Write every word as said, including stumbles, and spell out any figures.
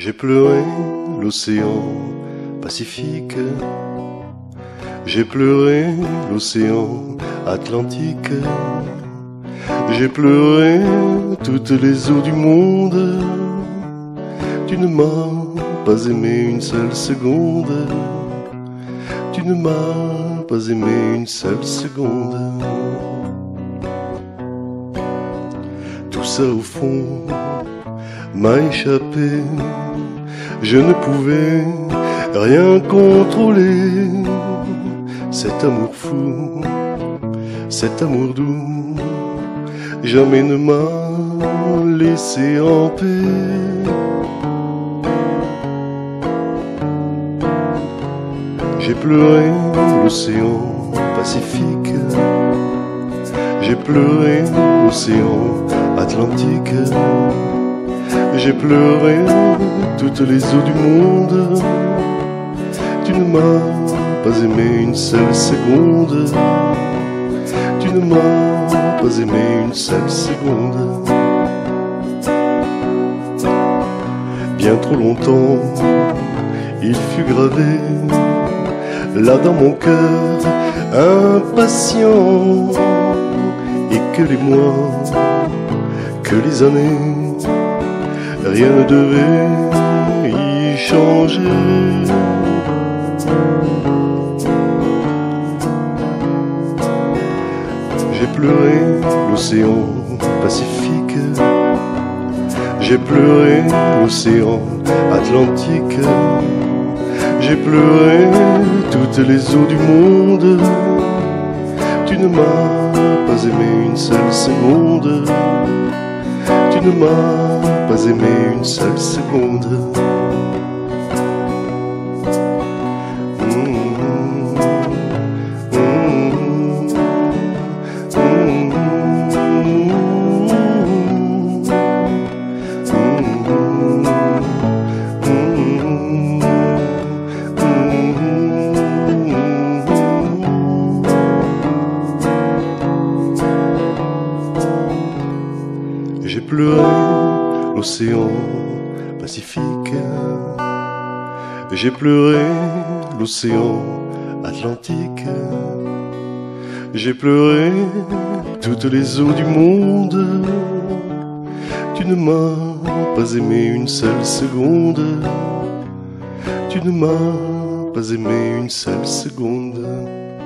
J'ai pleuré l'océan Pacifique, j'ai pleuré l'océan Atlantique, j'ai pleuré toutes les eaux du monde. Tu ne m'as pas aimé une seule seconde, tu ne m'as pas aimé une seule seconde. Tout ça au fond m'a échappé, je ne pouvais rien contrôler. Cet amour fou, cet amour doux, jamais ne m'a laissé en paix. J'ai pleuré l'océan Pacifique, j'ai pleuré l'océan Atlantique, j'ai pleuré toutes les eaux du monde. Tu ne m'as pas aimé une seule seconde, tu ne m'as pas aimé une seule seconde. Bien trop longtemps, il fut gravé là dans mon cœur, impatient, et que les mois, que les années, rien ne devait y changer. J'ai pleuré l'océan Pacifique, j'ai pleuré l'océan Atlantique, j'ai pleuré toutes les eaux du monde. Tu ne m'as pas aimé une seule seconde, tu ne m'as pas aimé une seule seconde. J'ai pleuré l'océan Pacifique, j'ai pleuré l'océan Atlantique, j'ai pleuré toutes les eaux du monde. Tu ne m'as pas aimé une seule seconde, tu ne m'as pas aimé une seule seconde.